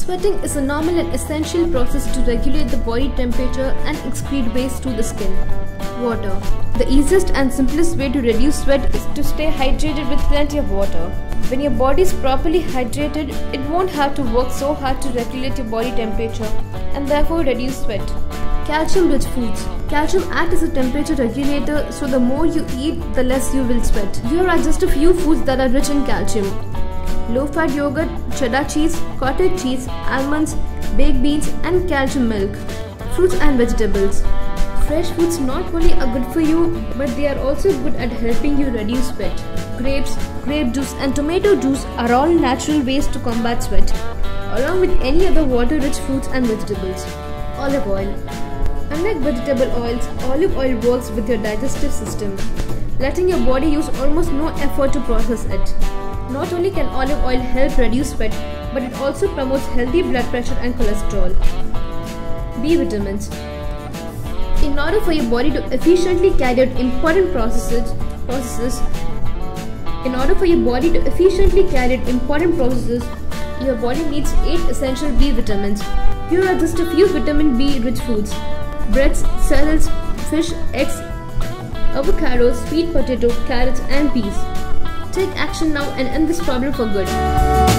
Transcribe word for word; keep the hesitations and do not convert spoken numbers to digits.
Sweating is a normal and essential process to regulate the body temperature and excrete waste to the skin. Water. The easiest and simplest way to reduce sweat is to stay hydrated with plenty of water. When your body is properly hydrated, it won't have to work so hard to regulate your body temperature and therefore reduce sweat. Calcium-rich foods. Calcium acts as a temperature regulator, so the more you eat, the less you will sweat. Here are just a few foods that are rich in calcium. Low-fat yogurt, cheddar cheese, cottage cheese, almonds, baked beans and calcium milk. Fruits and vegetables. Fresh fruits not only are good for you, but they are also good at helping you reduce sweat. Grapes, grape juice and tomato juice are all natural ways to combat sweat, along with any other water-rich fruits and vegetables. Olive oil. Unlike vegetable oils, olive oil works with your digestive system, letting your body use almost no effort to process it. Not only can olive oil help reduce sweat, but it also promotes healthy blood pressure and cholesterol. B vitamins. In order for your body to efficiently carry out important processes, processes, in order for your body to efficiently carry out important processes, your body needs eight essential B vitamins. Here are just a few vitamin B rich foods: breads, cereals, fish, eggs, avocados, sweet potato, carrots and peas. Take action now and end this problem for good.